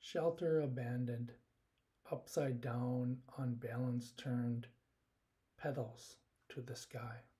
Shelter abandoned, upside down, on balance turned, petals to the sky.